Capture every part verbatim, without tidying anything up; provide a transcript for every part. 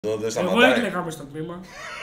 Εγώ έκλαιγα μες στο τμήμα.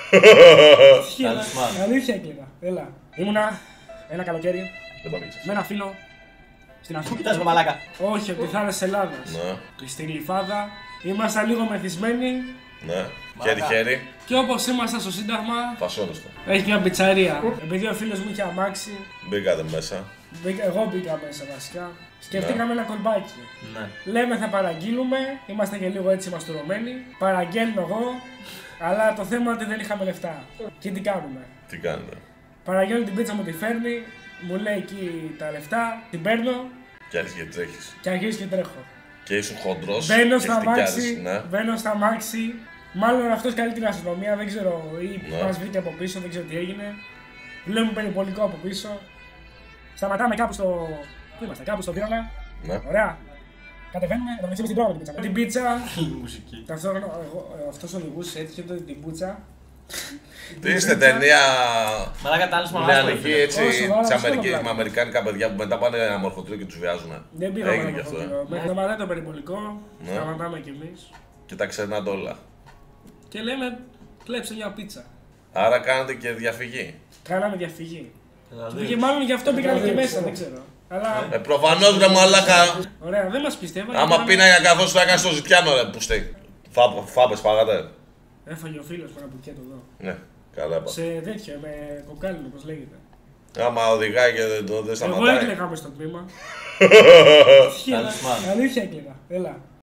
Αλήθεια έκλαιγα. Έλα. Ήμουνα ένα καλοκαίρι με ένα φίλο στην Αθήνα. Κοιτάς με μαλάκα. Όχι, από τη θάλασσα Ελλάδας. Ναι. Στη Γλυφάδα. Ήμασταν λίγο μεθυσμένοι. Ναι. Χέρι-χέρι. Και όπως ήμασταν στο Σύνταγμα, Φασόνιστο. έχει μια πιτσαρία. Επειδή ο φίλος μου είχε αμάξει, Μπήκατε μέσα. μπήκα- εγώ μπήκα μέσα βασικά. Σκεφτήκαμε ένα κολμπάκι. Ναι. Λέμε θα παραγγείλουμε, είμαστε και λίγο έτσι μαστουρωμένοι. Παραγγέλνω εγώ, αλλά το θέμα είναι ότι δεν είχαμε λεφτά. Και τι κάνουμε. Τι κάνετε. Παραγγέλνω την πίτσα, μου τη φέρνει, μου λέει εκεί τα λεφτά, την παίρνω Και άρχισε και τρέχεις. και αρχίζει και τρέχω. Και ήσουν χοντρός. Μπαίνω και στα χτυκιάζεις, μάξι, ναι. μπαίνω στα μάξι. Μάλλον αυτός καλεί την αστυνομία, δεν ξέρω, ή Ναι. μας βρήκε από πίσω, δεν ξέρω τι έγινε. Βλέπουμε περιπολικό από πίσω. Σταματάμε κάπου στο. Πού είμαστε, κάπου στο πύρανα. Ναι. Ωραία. Κατεβαίνουμε, εδώ μεταξύ την τρώγαμε την πίτσα. Με την πίτσα, Μουσική. ταυτόχρονα εγώ- ε, αυτός οδηγούσε, έτυχε τότε την πούτσα. Τι είστε ταινία Μαλάκα τα άλλες μαλάκα. νεανική έτσι, Όσο σοβαρά, τις αυτό Αμερική- το με αμερικάνικα παιδιά που μετά πάνε ένα μορφωτήριο και τους βιάζουν. Δεν πήγαμε Έγινε να και αυτό, ε. Με σταματάει το περιπολικό, Ναι. σταματάμε κι εμείς. Και τα ξερνάτε όλα. Και λέμε, κλέψε μια πίτσα. Άρα κάνετε και διαφυγή. Κάναμε διαφυγή. Δηλαδή, Και μάλλον γι' αυτό πήγαμε και μέσα, δεν ξέρω. Αλλά Ε, προφανώς ρε μαλάκα. ωραία, δεν μας πιστεύανε. Άμα πίναγε καθώς το έκανες στο ζητιάνο ρε που στέκει. Φάπες πάγατε. Έφαγε ο φίλος με ένα μπουκέτο εδώ. Ναι, καλά είπα. Σε τέτοιο, με κοκάλινο, πώς λέγεται. Άμα οδηγάει και δεν, το- δεν Εγώ σταματάει. έκλαιγα μες στο τμήμα. Talisman. Αλήθεια έκλαιγα. Έλα.